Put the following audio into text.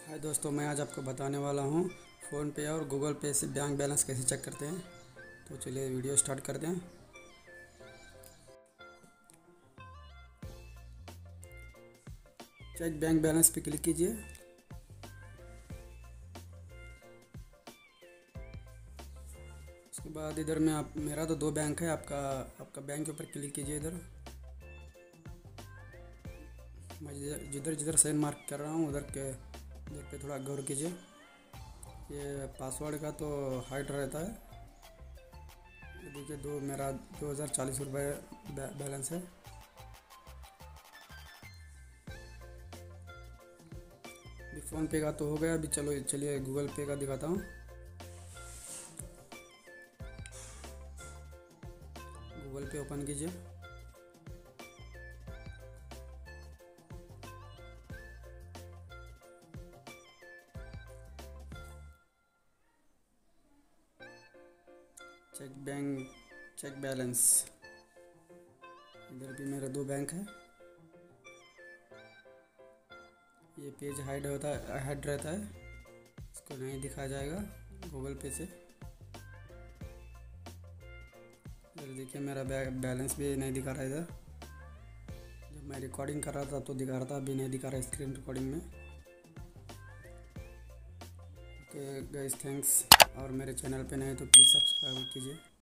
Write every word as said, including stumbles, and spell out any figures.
हाय दोस्तों, मैं आज आपको बताने वाला हूँ फ़ोन पे और गूगल पे से बैंक बैलेंस कैसे चेक करते हैं। तो चलिए वीडियो स्टार्ट करते हैं। चेक बैंक बैलेंस पे क्लिक कीजिए। उसके बाद इधर में आप मेरा तो दो बैंक है, आपका आपका बैंक के ऊपर क्लिक कीजिए। इधर मैं जिधर जिधर जिधर साइन मार्क कर रहा हूँ उधर के उधर पे थोड़ा गौर कीजिए। ये पासवर्ड का तो हाइड रहता है। ये देखिए, दो मेरा दो हज़ार चालीस रुपये बैलेंस है। अभी फ़ोन पे का तो हो गया। अभी चलो चलिए गूगल पे का दिखाता हूँ। गूगल पे ओपन कीजिए। Check bank check balance. इधर भी मेरे दो बैंक है। ये पेज हाइड होता है हाइड रहता है, इसको नहीं दिखाया जाएगा गूगल पे से। इधर देखिए, मेरा बैलेंस भी नहीं दिखा रहा है। इधर जब मैं रिकॉर्डिंग कर रहा था तो दिखा रहा था, अभी नहीं दिखा रहा स्क्रीन रिकॉर्डिंग में। Okay guys, thanks. और मेरे चैनल पे नहीं तो प्लीज़ सब्सक्राइब कीजिए।